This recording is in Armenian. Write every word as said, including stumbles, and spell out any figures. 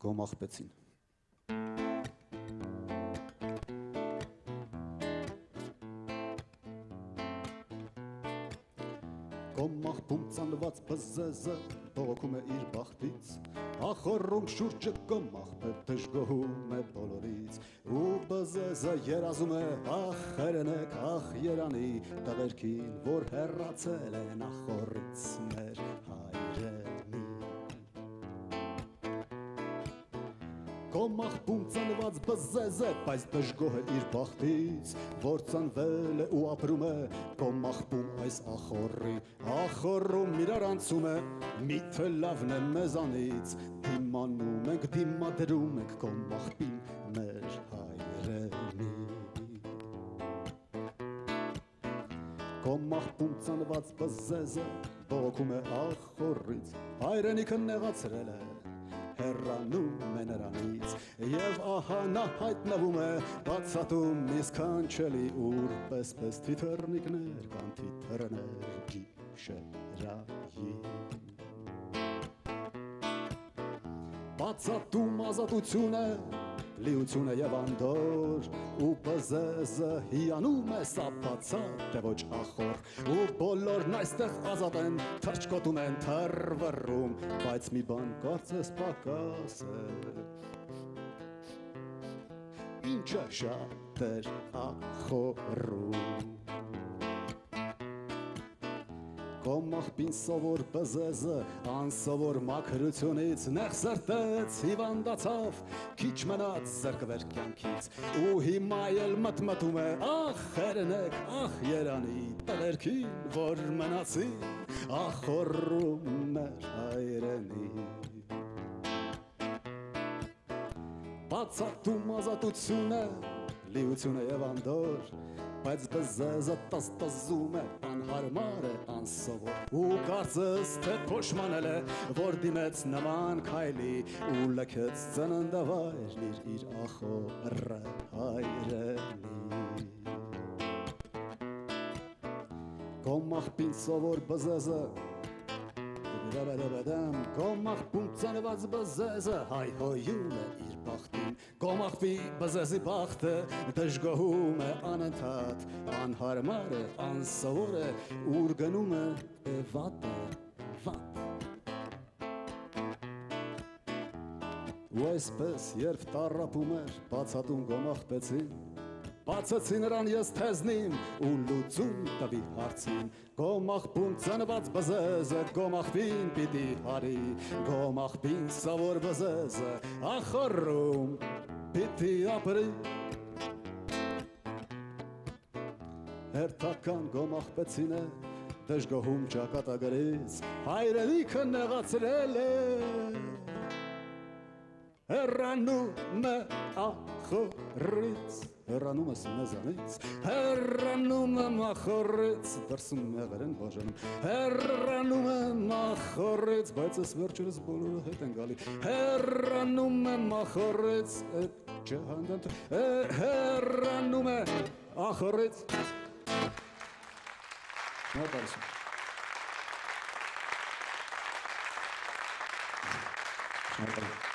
գոմախպեցին։ Գոմախպում ծանված բզեզը բողոքում է իր բախտից, ախորում շուրջը գոմախպետ դժգոհում է բոլորից, ու բզեզը երազում է ախ երենեք, ախ երանի տղերքին, որ հեռացել են ախորից մեր հայրենի։ Գոմախպում ծանված բզեզը, բայց դժգոհ է իր բախտից, որ ծնվել է ու ապրում է գոմախպում այս ախորի, ախորում իրար անցում է, միթե լավն է մեզանից, դիմանում ենք, դիմադրում ենք գոմախպին մեր հայրենի։ Գոմախպում ծնված բզեզը բողոքում է ախորից, հայրենիքը նեղացրել է, հեռանում է նրանից, և ահա նա հայտնվում է բացատում մի սքանչելի ուր, պես-պես թիթեռնիկներ կան թիթեռներ գիշերային։ Բացատում ազատություն է, լիություն է և անդոր, ու բզեզը հիանում է սափացած, թե ոչ ախոր, ու բոլորն այստեղ ազատ են, թռչկոտում են թռվռում, բայց մի բան կարծես պակաս է, ինչը շատ էր ախորում։ Գոմախպին սովոր բզեզը անսովոր մաքրությունից նեղ սրտեց, հիվանդացավ, քիչ մնաց զրկվեր կյանքից, ու հիմա էլ մտմտում է, ախ երենեք, ախ երանի տղերքին, որ մնացին ախորում մեր հայրենի։ Բացատում ազատություն է, լիություն է և անդոր, բայց բզեզը տզտզում է, անհարմար է, անսովոր, ու կարծես թե փոշմանել է, որ դիմեց նման քայլի, ու լքեց ծննդավայրն իր ախորը հայրենի։ Գոմախպին սովոր բզեզը, գոմախպում ծնված բզեզը հայհոյում է իր բախտին, գոմախպի բզեզի բախտը դժգոհում է անընդհատ, անհարմար է, անսովոր է, ուր գնում է վատ է, վատ։ Ու այսպես երբ տառապում էր բացատում գոմախպեցին, բացեցի նրան ես թեզնին ու լուծում տվի հարցին, գոմախպում ծնված բզեզը գոմախպին պիտի հարի, գոմախպին սովոր բզեզը ախորում պիտի ապրի։ Հերթական գոմախպեցին է, դժգոհում ճակատագրից, հայրենիքը նեղացրել է, հեռանում է ախորից, հեռանում ես մեզանից, հեռանում եմ ախորից, դրսում մեղր են բաժանում, հեռանում եմ ախորից, բայց ես վերջերս բոլորը հետ են գալի, հեռանում եմ ախորից, հեռանում է ախորից։ Շնորհակալ եմ։